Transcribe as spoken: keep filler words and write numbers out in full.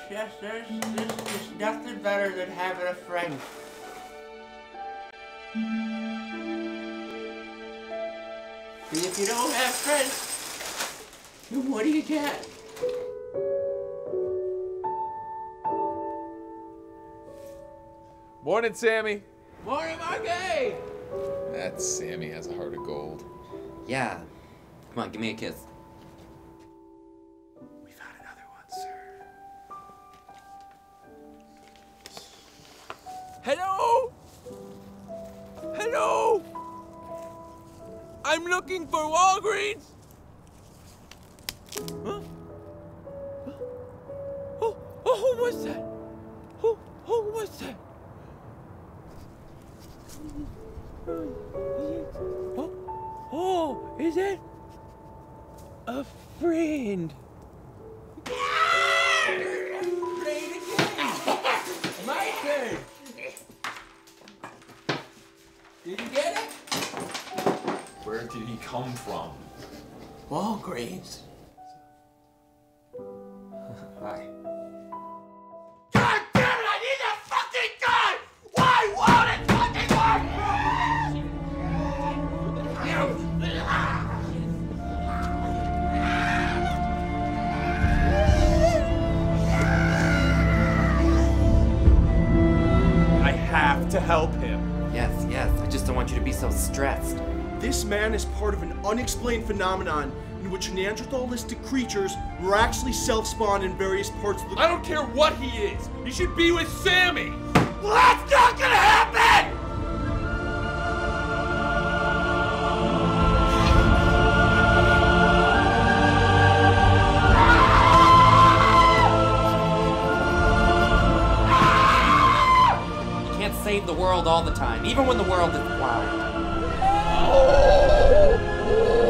yes, there's, there's, there's nothing better than having a friend. And if you don't have friends, then what do you get? Morning, Sammy. Morning, Margay! That Sammy has a heart of gold. Yeah. Come on, give me a kiss. We've had another one, sir. Hello? Hello? I'm looking for Walgreens. Huh? Oh, oh, who was that? Who, who was that? Oh, oh, is it a friend? My turn! Did you get it? Where did he come from? Walgreens. Hi. God damn it! I need that fucking gun! Why won't it fucking work? I have to help him. Yes, yes. I just don't want you to be so stressed. This man is part of an unexplained phenomenon in which Neanderthalistic creatures miraculously self-spawn in various parts of the- I don't care what he is. He should be with Sammy. Well, that's not gonna happen! You can't save the world all the time, even when the world is blind. Oh!